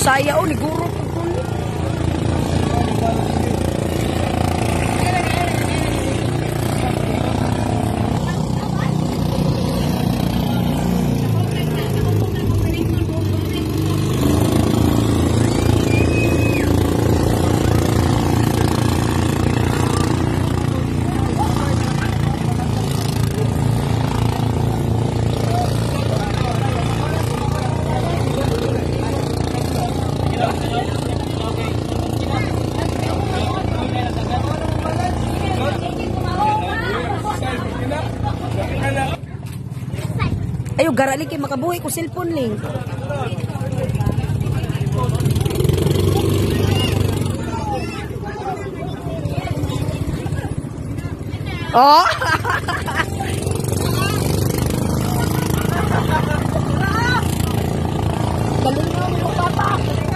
Saya oh, ni guro. Ayo garali kay makabuhi ko cellphone ning. Oh. Galing mo papa.